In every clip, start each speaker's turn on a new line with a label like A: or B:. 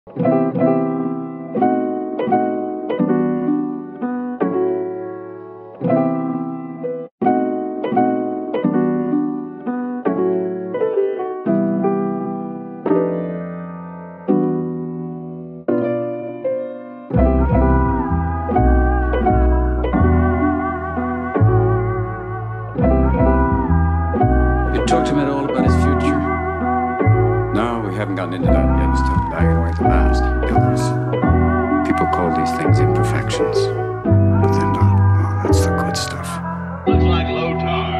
A: Talk to him at all about his future?
B: No, we haven't gotten into that yet. It's still lagging away at the last. Illness. People call these things imperfections. But they're not. Oh, that's the good stuff.
C: Looks like low tide.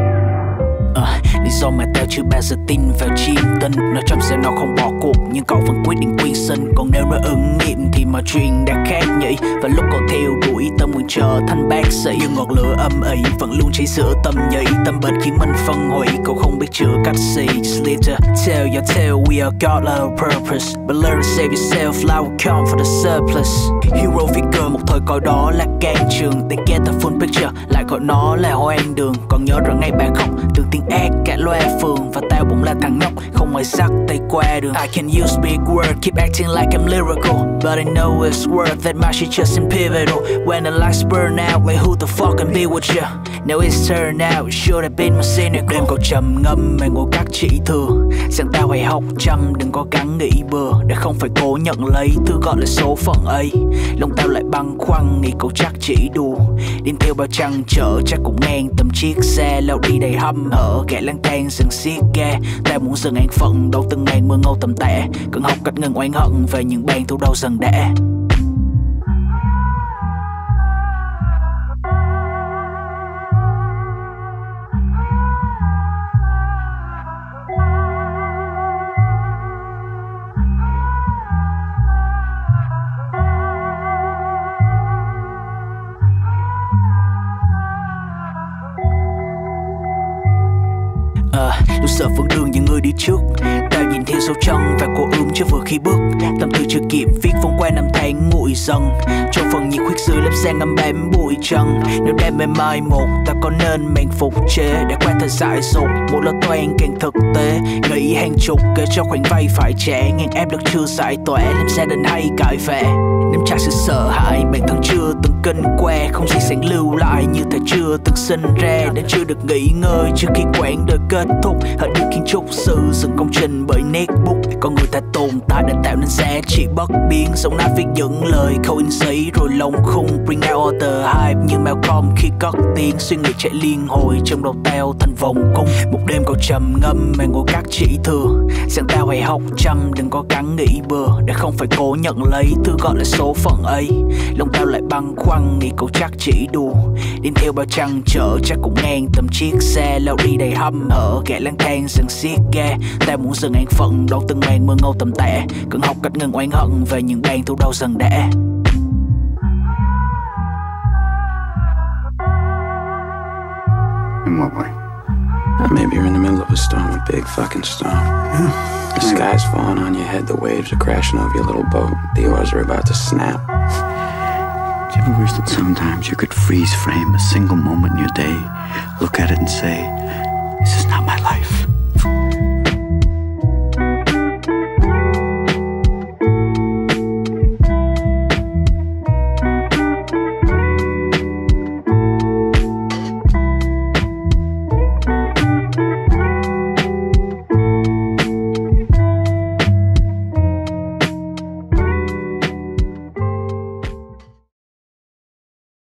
D: Lý do mà tao chưa bao giờ tin vào chim tinh. Nó trong xe nó không bỏ cuộc, nhưng cậu vẫn quyết định quy sinh. Còn nếu nó ứng nghiệm thì mọi chuyện đã khác nhỉ. Và lúc cậu theo đuổi tâm nguyện trở thành bác sĩ, nhưng ngọn lửa âm ỉ vẫn luôn cháy sữa tâm nhảy. Tâm bệnh khiến mình phân hủy, cậu không biết chữa cách gì. Just live to tell your tale, we are God our purpose. But learn to save yourself, life will come for the surplus. Hero figure một thời coi đó là can trường. They get the full picture, lại gọi nó là hoang đường. Còn nhớ rằng ngay bà khóc, từng tiếng ác cả loa phường. Và tao cũng là thằng nhóc, không ai dắt tay qua đường. I can use big words, keep acting like I'm lyrical, but I know it's worth that my shit just in pivotal. When the lights burn out, like who the fuck can be with you? Now it's turned out, it should have been more cynical. Đêm cậu trầm ngâm, mày ngồi các chỉ thừa. Rằng tao hãy học chăm, đừng có gắng nghĩ bừa. Để không phải cố nhận lấy thứ gọi là số phận ấy. Lòng tao lại băn khoăn, nghĩ cậu chắc chỉ đùa. Điên theo bao trăng trở, chắc cũng ngang tầm chiếc xe. Lao đi đầy hăm hở, kẻ lang thang dừng xiết ga. Tao muốn dừng an phận, đâu từng ngàn mưa ngâu tầm tệ. Cần học cách ngừng oán hận về những bàn thu đâu dần đã. Lúc sợ vững đường những người đi trước, tao nhìn theo dấu chân và cô ướm chưa vừa khi bước. Tâm tư chưa kịp viết phong qua năm tháng nguội dần. Trong phần nhiệt khuyết dưới lớp xe ngâm bám bụi trần. Nếu đêm mê mai một, ta có nên mang phục chế. Đã qua thời dại dột, một lo toan càng thực tế. Nghĩ hàng chục kể cho khoản vay phải trả. Ngàn áp lực chưa giải tỏa, làm gia đình hay cãi vã. Nếm trải sự sợ hãi, bản thân chưa từng kinh qua. Không gì sáng lưu lại như thể chưa từng sinh ra. Đã chưa được nghỉ ngơi trước khi quãng đời kết thúc. Hãy đi kiến trúc sư dừng công trình bởi nét bút. Con người ta tồn tại để tạo nên giá trị bất biến. Giọng nói viết những lời khâu in giấy rồi lồng khung. Bring out all the hype như Malcolm khi cất tiếng. Suy nghĩ chạy liên hồi trong đầu tao thành vòng cung. Một đêm cậu trầm ngâm mà ngồi các chỉ thừa. Rằng tao hãy học chăm, đừng có gắng nghĩ bừa. Để không phải cố nhận lấy thứ gọi là số phận ấy. Lòng tao lại băn khoăn, nghĩ cậu chắc chỉ đùa. Điên theo bao trăng trở, chắc cũng ngang tầm chiếc xe. Lao đi đầy hăm hở, kẻ lang thang dừng xiết ga. Tao muốn dừng an phận, đâu từng màn mưa ngâu tầm tệ. Cần học cách ngừng oán hận về những bàn thu đâu dần đã.
B: In what way?
E: Maybe you're in the middle of a storm, a big fucking storm.
B: Yeah.
E: The sky's falling on your head, the waves are crashing over your little boat, the oars are about to snap.
F: Do you ever wish that sometimes you could freeze frame a single moment in your day, look at it and say,